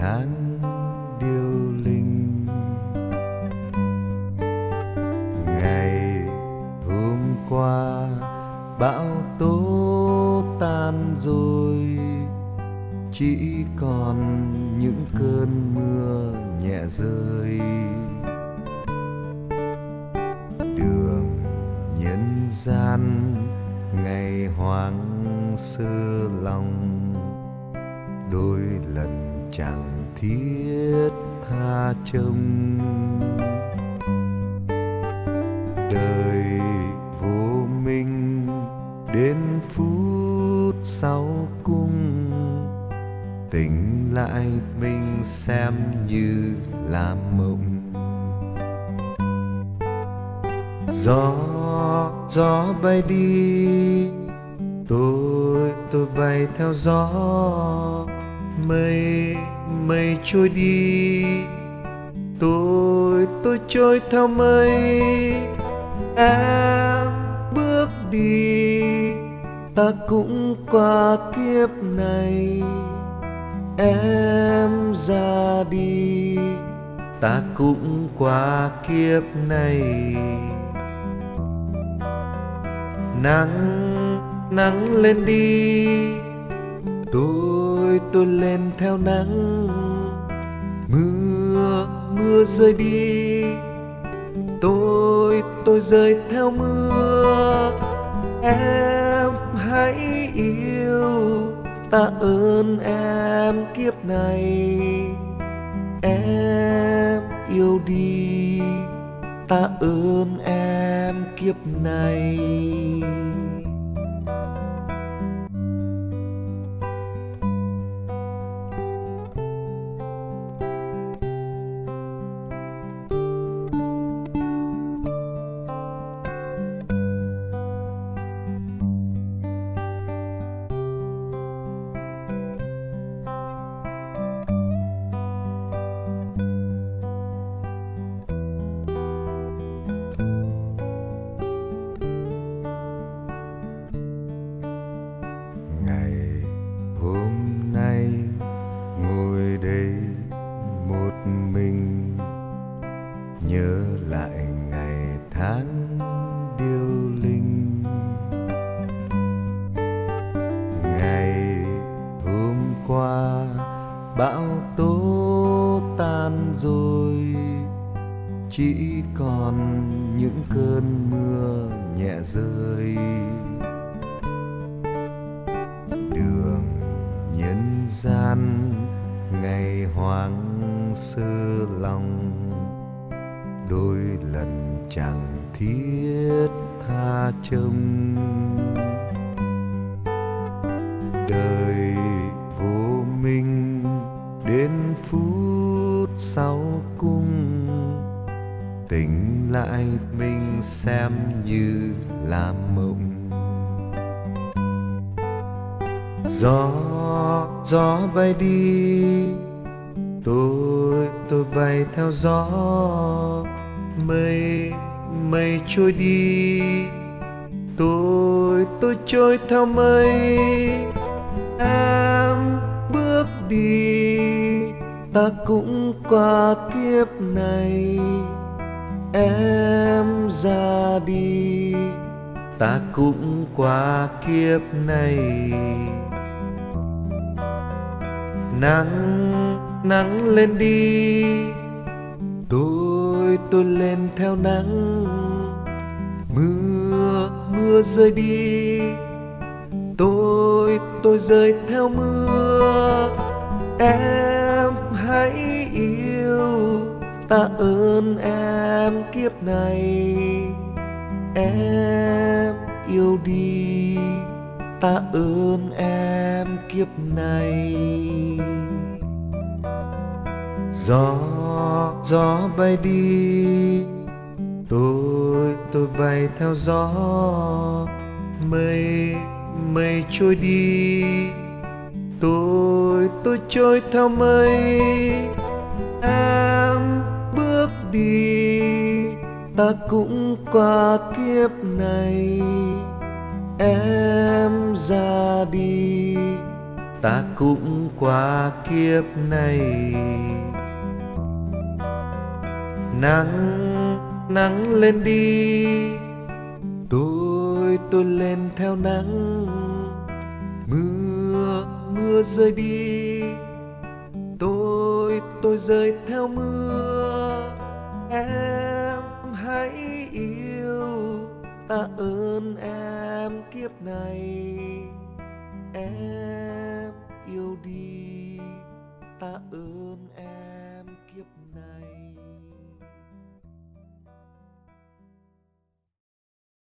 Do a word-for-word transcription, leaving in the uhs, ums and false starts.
tháng điêu linh. Ngày hôm qua bão tố tan rồi, chỉ còn những cơn mưa nhẹ rơi. Đường nhân gian ngày hoang sơ lòng, đôi lần chẳng thiết tha trông. Đời vô minh đến phút sau cùng, tỉnh lại mình xem như là mộng. Gió gió bay đi, tôi tôi bay theo gió. Mây mây trôi đi, tôi tôi trôi theo mây. Em bước đi, ta cũng qua kiếp này. Em ra đi, ta cũng qua kiếp này. Nắng nắng lên đi, tôi tôi lên theo nắng. Mưa mưa rơi đi, tôi tôi rơi theo mưa. Em hãy yêu, ta ơn em kiếp này. Em yêu đi, ta ơn em kiếp này. Nhớ lại ngày tháng điêu linh. Ngày hôm qua bão tố tan rồi, chỉ còn những cơn mưa nhẹ rơi. Đường nhân gian ngày hoang sơ lòng, đôi lần chẳng thiết tha trông. Đời vô minh đến phút sau cùng, tỉnh lại mình xem như là mộng. Gió gió bay đi, tôi tôi bay theo gió. Mây mây trôi đi, tôi tôi trôi theo mây. Em bước đi, ta cũng qua kiếp này. Em ra đi, ta cũng qua kiếp này. Nắng nắng lên đi, tôi tôi lên theo nắng. Mưa mưa rơi đi, tôi tôi rơi theo mưa. Em hãy yêu, ta ơn em kiếp này. Em yêu đi, ta ơn em kiếp này. Gió gió bay đi, tôi tôi bay theo gió. Mây mây trôi đi, tôi tôi trôi theo mây. Em bước đi, ta cũng qua kiếp này. Em ra đi, ta cũng qua kiếp này. Nắng nắng lên đi, tôi tôi lên theo nắng. Mưa mưa rơi đi, tôi tôi rơi theo mưa. Em hãy yêu, tạ ơn em kiếp này. Em yêu đi, tạ ơn em kiếp này.